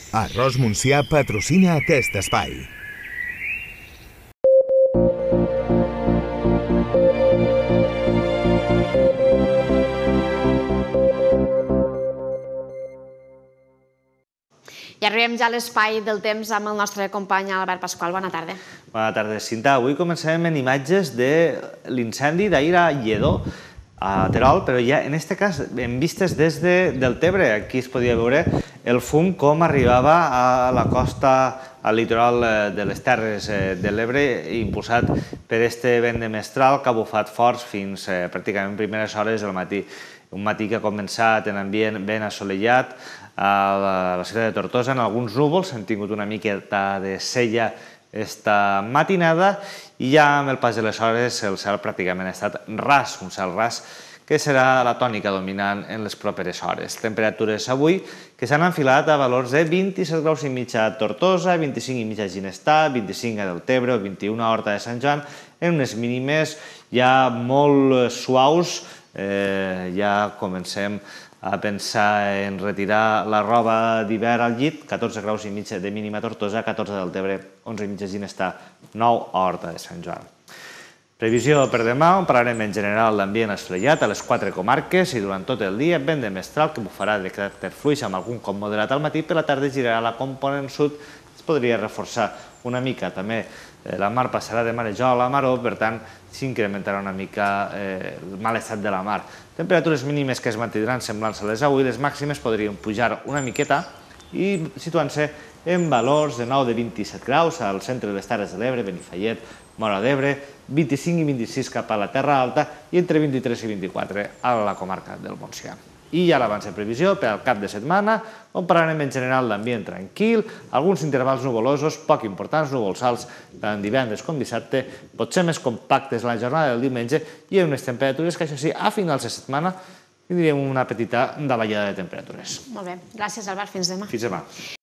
Arròs Montsià patrocina aquest espai. I arribem ja a l'espai del temps amb el nostre company Albert Pasqual. Bona tarda. Bona tarda, Cinta. Avui comencem en imatges de l'incendi d'ahir a Lledó, a Terol, però ja en aquest cas en vistes des del Tebre. Aquí es podia veure el fum com arribava a la costa, al litoral de les Terres de l'Ebre, impulsat per este vent de mestral que ha bufat forts fins pràcticament primeres hores del matí. Un matí que ha començat en ambient ben assolellat a la ciutat de Tortosa, en alguns núvols, hem tingut una miqueta de cella esta matinada i ja amb el pas de les hores el cel pràcticament ha estat ras, un cel ras que serà la tònica dominant en les properes hores. Temperatures avui que s'han enfilat a valors de 27 graus i mig a Tortosa, 25 i mig a Ginestà, 25 a Deltebre, 21 a Horta de Sant Joan, en unes mínimes ja molt suaus. Ja comencem a pensar en retirar la roba d'hivern al llit, 14 graus i mig de mínima a Tortosa, 14 a Deltebre, 11 i mig a Ginestà, 9 a Horta de Sant Joan. Previsió per demà, on parlarem en general d'ambient assolellat a les 4 comarques i durant tot el dia vent de mestral que bufarà de caràcter fluix amb algun cop moderat al matí, per la tarda girarà la component sud, es podria reforçar una mica també. La mar passarà de marejol a maró, per tant, s'incrementarà una mica el mal estat de la mar. Temperatures mínimes que es mantindran semblants a les d'avui, les màximes podrien pujar una miqueta i situant-se en valors de 9 de 27 graus al centre de les Terres de l'Ebre, Benifallet, Móra d'Ebre, 25 i 26 cap a la Terra Alta i entre 23 i 24 a la comarca del Montsià. I ja l'abans de previsió per al cap de setmana, on parlarem en general d'ambient tranquil, alguns intervals nuvolosos, poc importants, núvols alts tant divendres com dissabte, potser més compactes la jornada del diumenge i unes temperatures que, això sí, a finals de setmana tindríem una petita davallada de temperatures. Molt bé. Gràcies, Albert. Fins demà. Fins demà.